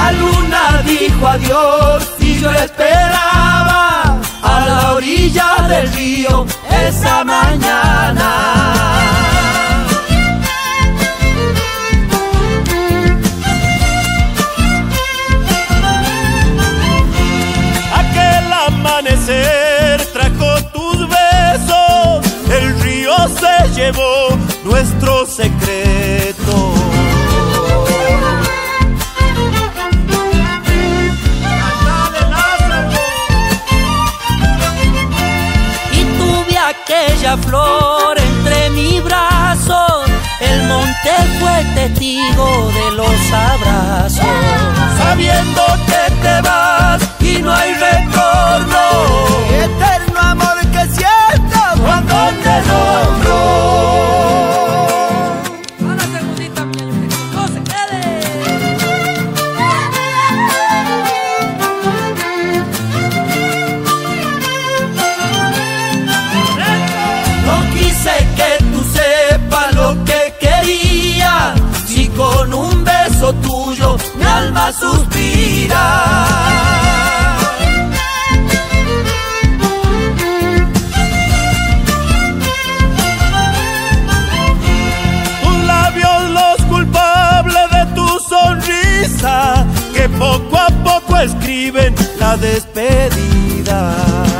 La luna dijo adiós y yo esperaba a la orilla del río esa mañana. Aquel amanecer trajo tus besos, el río se llevó nuestro secreto. Aquella flor entre mis brazos, el monte fue testigo de los abrazos. Sabiendo que te vas y no hay retorno, eterno amor que siento cuando te nombro. Una segundita, mía, que no se quede. Que tú sepas lo que quería, si con un beso tuyo mi alma suspira. Tus labios los culpables de tu sonrisa, que poco a poco escriben la despedida.